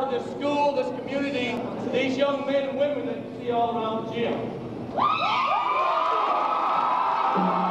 of this school, this community, these young men and women that you see all around the gym.